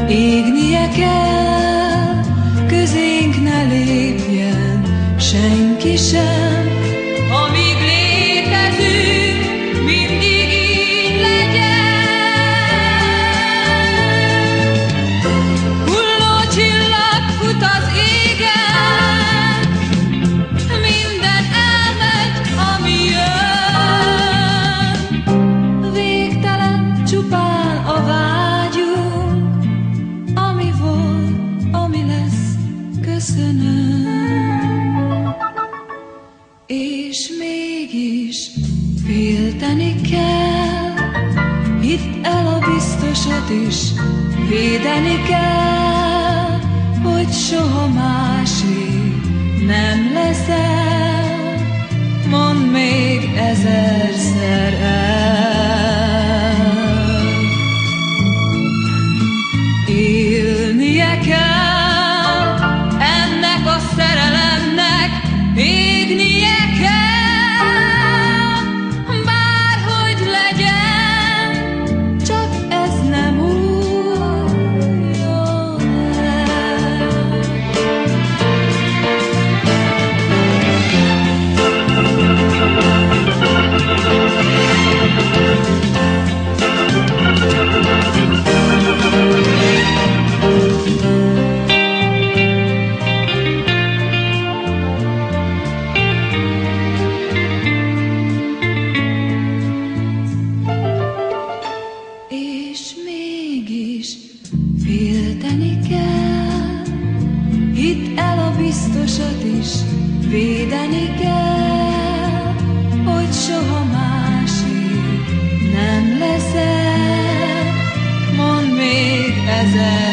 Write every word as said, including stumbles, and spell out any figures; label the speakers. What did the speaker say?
Speaker 1: égnie kell, közénk ne lépjen senki sem. Amíg létezünk, mindig így legyen. Hulló csillag fut az égen, minden elmegy, ami jön. Végtelen csupán a vágyunk, ami volt, ami lesz, köszönöm. És mégis félteni kell, hidd el a biztosat is, védeni kell, hogy soha másé nem leszel, mondd még ezerszer el. Élnie kell ennek a szerelemnek, égnie kell, bárhogy legyen, csak ez nem múljon el. És mégis félteni kell, hidd el a biztosat is, védeni kell, hogy soha másé nem leszel, mondd még ezer